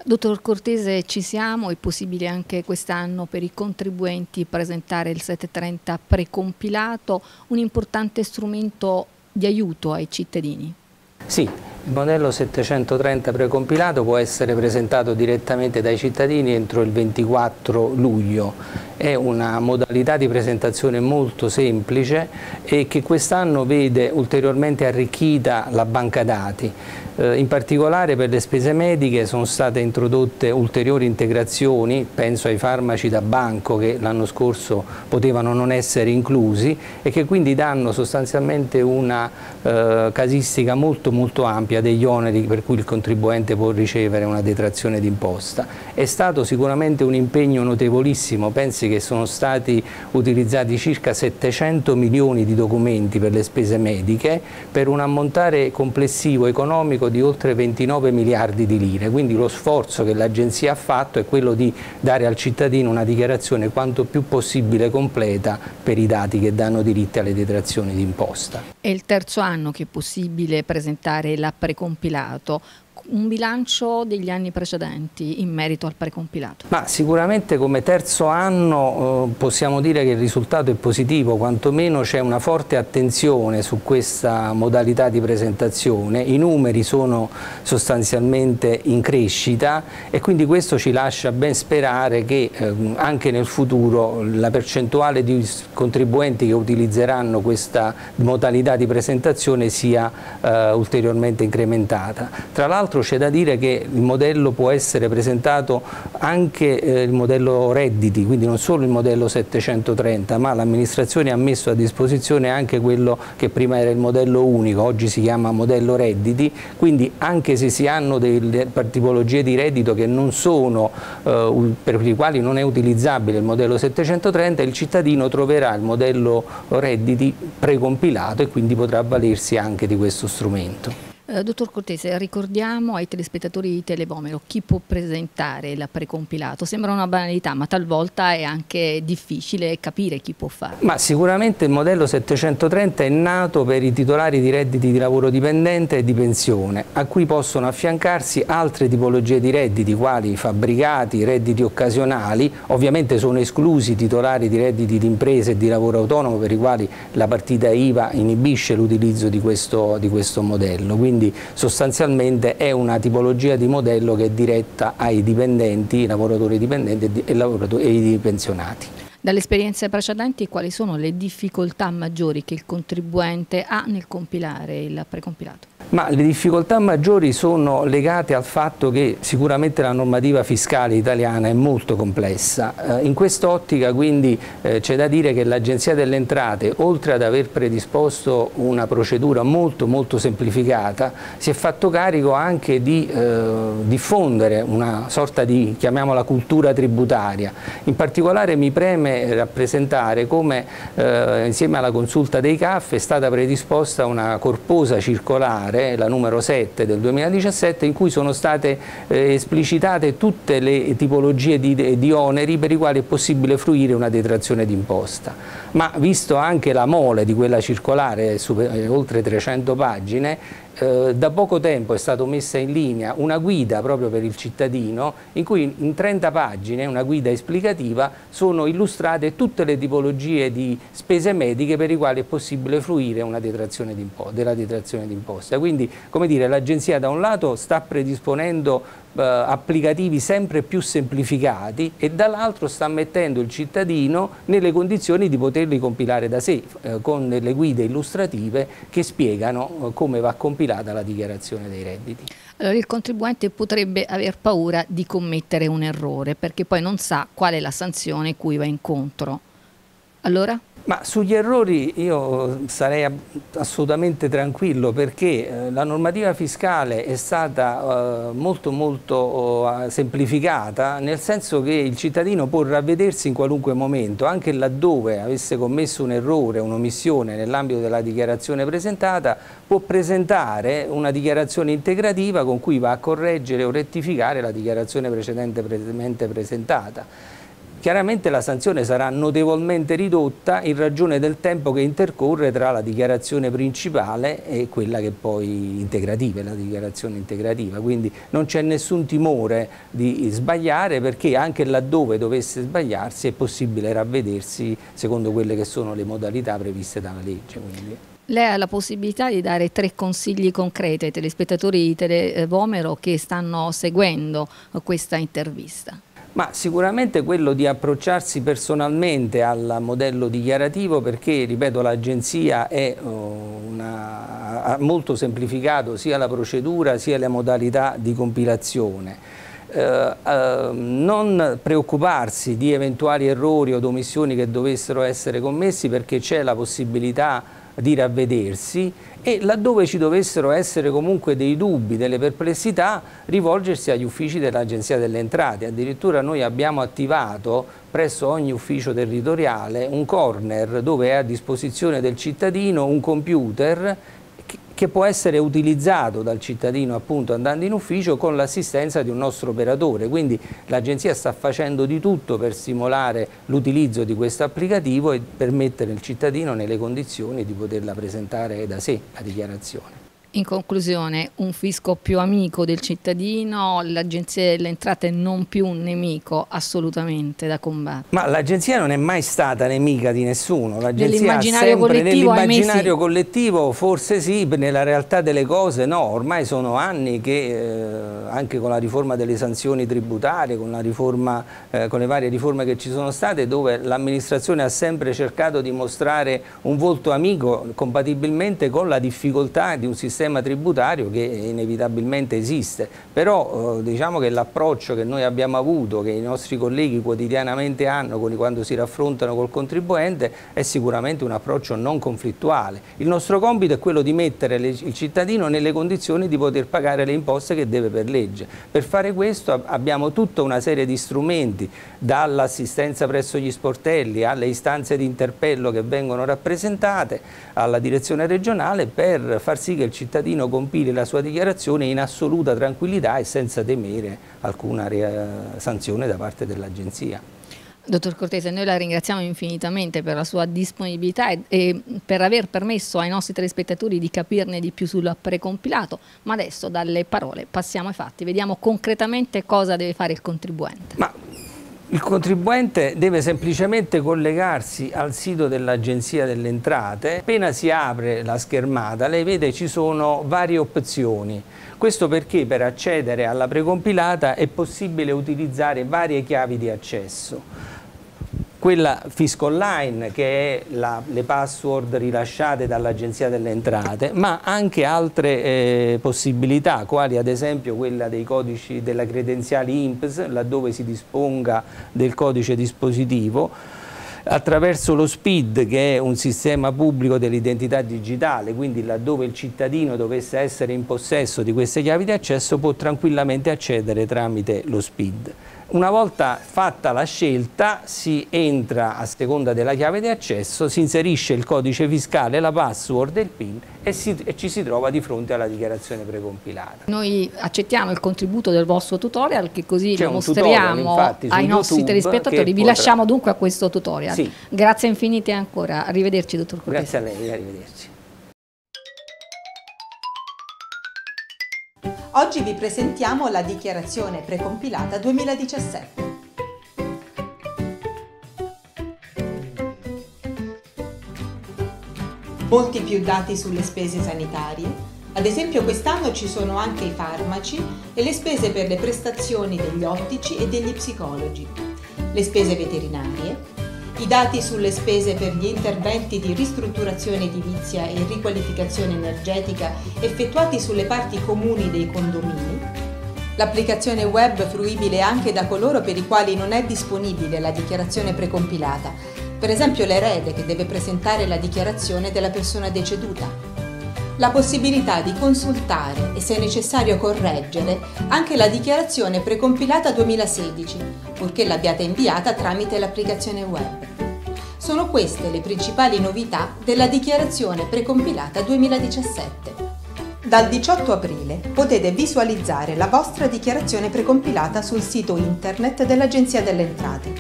Dottor Cortese, ci siamo? È possibile anche quest'anno per i contribuenti presentare il 730 precompilato, un importante strumento di aiuto ai cittadini? Sì, il modello 730 precompilato può essere presentato direttamente dai cittadini entro il 24 luglio. È una modalità di presentazione molto semplice e che quest'anno vede ulteriormente arricchita la banca dati. In particolare per le spese mediche sono state introdotte ulteriori integrazioni, penso ai farmaci da banco che l'anno scorso potevano non essere inclusi e che quindi danno sostanzialmente una casistica molto ampia degli oneri per cui il contribuente può ricevere una detrazione d'imposta. È stato sicuramente un impegno notevolissimo, pensi che sono stati utilizzati circa 700 milioni di documenti per le spese mediche per un ammontare complessivo economico di oltre 29 miliardi di lire, quindi lo sforzo che l'Agenzia ha fatto è quello di dare al cittadino una dichiarazione quanto più possibile completa per i dati che danno diritto alle detrazioni d'imposta. È il terzo anno che è possibile presentare la precompilato. Un bilancio degli anni precedenti in merito al precompilato? Ma sicuramente come terzo anno possiamo dire che il risultato è positivo, quantomeno c'è una forte attenzione su questa modalità di presentazione, i numeri sono sostanzialmente in crescita e quindi questo ci lascia ben sperare che anche nel futuro la percentuale di contribuenti che utilizzeranno questa modalità di presentazione sia ulteriormente incrementata. Tra l'altro c'è da dire che il modello può essere presentato anche il modello redditi, quindi non solo il modello 730, ma l'amministrazione ha messo a disposizione anche quello che prima era il modello unico, oggi si chiama modello redditi, quindi anche se si hanno delle tipologie di reddito che non sono, per i quali non è utilizzabile il modello 730, il cittadino troverà il modello redditi precompilato e quindi potrà avvalersi anche di questo strumento. Dottor Cortese, ricordiamo ai telespettatori di Televomero chi può presentare il precompilato. Sembra una banalità, ma talvolta è anche difficile capire chi può farlo. Ma sicuramente il modello 730 è nato per i titolari di redditi di lavoro dipendente e di pensione, a cui possono affiancarsi altre tipologie di redditi, quali fabbricati, redditi occasionali. Ovviamente sono esclusi i titolari di redditi di imprese e di lavoro autonomo, per i quali la partita IVA inibisce l'utilizzo di questo modello. Quindi sostanzialmente è una tipologia di modello che è diretta ai dipendenti, lavoratori dipendenti e ai pensionati. Dalle esperienze precedenti quali sono le difficoltà maggiori che il contribuente ha nel compilare il precompilato? Ma le difficoltà maggiori sono legate al fatto che sicuramente la normativa fiscale italiana è molto complessa. In quest'ottica quindi c'è da dire che l'Agenzia delle Entrate, oltre ad aver predisposto una procedura molto semplificata, si è fatto carico anche di diffondere una sorta di, chiamiamola, cultura tributaria. In particolare mi preme rappresentare come insieme alla consulta dei CAF è stata predisposta una corposa circolare, la numero 7 del 2017, in cui sono state esplicitate tutte le tipologie di oneri per i quali è possibile fruire una detrazione d'imposta. Ma visto anche la mole di quella circolare, oltre 300 pagine, da poco tempo è stata messa in linea una guida proprio per il cittadino in cui in 30 pagine, una guida esplicativa, sono illustrate tutte le tipologie di spese mediche per i quali è possibile fruire una detrazione della detrazione d'imposta. Quindi, come dire, l'Agenzia da un lato sta predisponendo applicativi sempre più semplificati e dall'altro sta mettendo il cittadino nelle condizioni di poterli compilare da sé con delle guide illustrative che spiegano come va compilata la dichiarazione dei redditi. Allora, il contribuente potrebbe aver paura di commettere un errore perché poi non sa qual è la sanzione cui va incontro. Allora? Ma sugli errori io sarei assolutamente tranquillo perché la normativa fiscale è stata molto semplificata, nel senso che il cittadino può ravvedersi in qualunque momento, anche laddove avesse commesso un errore, un'omissione nell'ambito della dichiarazione presentata, può presentare una dichiarazione integrativa con cui va a correggere o rettificare la dichiarazione precedentemente presentata. chiaramente la sanzione sarà notevolmente ridotta in ragione del tempo che intercorre tra la dichiarazione principale e quella che poi integrativa, la dichiarazione integrativa, quindi non c'è nessun timore di sbagliare, perché anche laddove dovesse sbagliarsi è possibile ravvedersi secondo quelle che sono le modalità previste dalla legge. Quindi. Lei ha la possibilità di dare 3 consigli concreti ai telespettatori di Televomero che stanno seguendo questa intervista. Ma sicuramente quello di approcciarsi personalmente al modello dichiarativo, perché, ripeto, l'agenzia ha molto semplificato sia la procedura sia le modalità di compilazione. Non preoccuparsi di eventuali errori o omissioni che dovessero essere commessi, perché c'è la possibilità di ravvedersi, e laddove ci dovessero essere comunque dei dubbi, delle perplessità, rivolgersi agli uffici dell'Agenzia delle Entrate. Addirittura noi abbiamo attivato presso ogni ufficio territoriale un corner dove è a disposizione del cittadino un computer che può essere utilizzato dal cittadino appunto andando in ufficio con l'assistenza di un nostro operatore. Quindi l'agenzia sta facendo di tutto per stimolare l'utilizzo di questo applicativo e per mettere il cittadino nelle condizioni di poterla presentare da sé la dichiarazione. In conclusione, un fisco più amico del cittadino, l'Agenzia delle Entrate non più un nemico assolutamente da combattere. Ma l'Agenzia non è mai stata nemica di nessuno, nell'immaginario collettivo, nell'immaginario collettivo forse sì, nella realtà delle cose no. Ormai sono anni che anche con la riforma delle sanzioni tributarie, con le varie riforme che ci sono state, dove l'amministrazione ha sempre cercato di mostrare un volto amico compatibilmente con la difficoltà di un sistema tributario che inevitabilmente esiste, però diciamo che l'approccio che noi abbiamo avuto, che i nostri colleghi quotidianamente hanno quando si raffrontano col contribuente, è sicuramente un approccio non conflittuale. Il nostro compito è quello di mettere il cittadino nelle condizioni di poter pagare le imposte che deve per legge. Per fare questo abbiamo tutta una serie di strumenti, dall'assistenza presso gli sportelli alle istanze di interpello che vengono rappresentate alla direzione regionale, per far sì che il cittadino compili la sua dichiarazione in assoluta tranquillità e senza temere alcuna sanzione da parte dell'Agenzia. Dottor Cortese, noi la ringraziamo infinitamente per la sua disponibilità e per aver permesso ai nostri telespettatori di capirne di più sul precompilato, ma adesso dalle parole passiamo ai fatti, vediamo concretamente cosa deve fare il contribuente. Il contribuente deve semplicemente collegarsi al sito dell'Agenzia delle Entrate. Appena si apre la schermata, lei vede ci sono varie opzioni. Questo perché per accedere alla precompilata è possibile utilizzare varie chiavi di accesso. Quella Fisco Online, che è le password rilasciate dall'Agenzia delle Entrate, ma anche altre possibilità, quali ad esempio quella dei codici della credenziale INPS, laddove si disponga del codice dispositivo, attraverso lo SPID, che è un sistema pubblico dell'identità digitale, quindi laddove il cittadino dovesse essere in possesso di queste chiavi di accesso può tranquillamente accedere tramite lo SPID. Una volta fatta la scelta si entra a seconda della chiave di accesso, si inserisce il codice fiscale, la password e il PIN e ci si trova di fronte alla dichiarazione precompilata. Noi accettiamo il contributo del vostro tutorial, che così lo mostriamo ai nostri telespettatori. Vi lasciamo dunque a questo tutorial. Sì. Grazie infinite ancora. Arrivederci, dottor Cortese. Grazie a lei, arrivederci. Oggi vi presentiamo la dichiarazione precompilata 2017. Molti più dati sulle spese sanitarie. Ad esempio quest'anno ci sono anche i farmaci e le spese per le prestazioni degli ottici e degli psicologi, le spese veterinarie, i dati sulle spese per gli interventi di ristrutturazione edilizia e riqualificazione energetica effettuati sulle parti comuni dei condomini, l'applicazione web fruibile anche da coloro per i quali non è disponibile la dichiarazione precompilata, per esempio l'erede che deve presentare la dichiarazione della persona deceduta, la possibilità di consultare e se necessario correggere anche la dichiarazione precompilata 2016, purché l'abbiate inviata tramite l'applicazione web. Sono queste le principali novità della dichiarazione precompilata 2017. Dal 18 aprile potete visualizzare la vostra dichiarazione precompilata sul sito internet dell'Agenzia delle Entrate.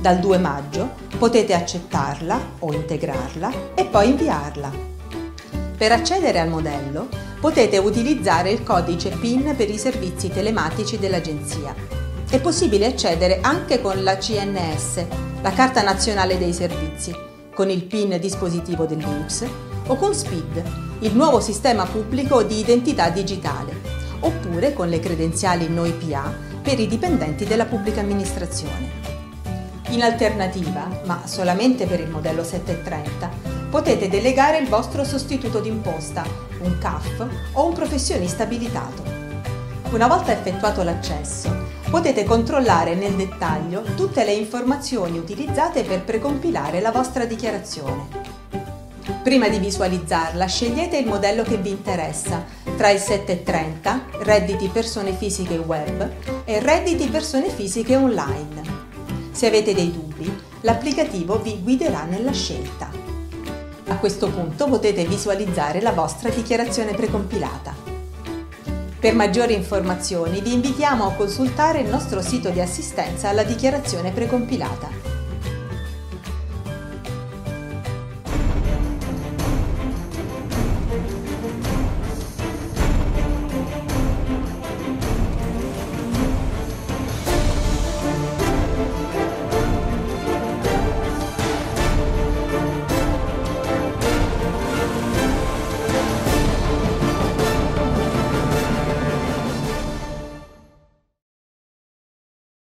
Dal 2 maggio potete accettarla o integrarla e poi inviarla. Per accedere al modello potete utilizzare il codice PIN per i servizi telematici dell'Agenzia. È possibile accedere anche con la CNS, la Carta Nazionale dei Servizi, con il PIN dispositivo dell'INPS o con SPID, il nuovo sistema pubblico di identità digitale, oppure con le credenziali NoiPA per i dipendenti della pubblica amministrazione. In alternativa, ma solamente per il modello 730, potete delegare il vostro sostituto d'imposta, un CAF o un professionista abilitato. Una volta effettuato l'accesso, potete controllare nel dettaglio tutte le informazioni utilizzate per precompilare la vostra dichiarazione. Prima di visualizzarla, scegliete il modello che vi interessa tra il 730, redditi persone fisiche web, e redditi persone fisiche online. Se avete dei dubbi, l'applicativo vi guiderà nella scelta. A questo punto potete visualizzare la vostra dichiarazione precompilata. Per maggiori informazioni vi invitiamo a consultare il nostro sito di assistenza alla dichiarazione precompilata.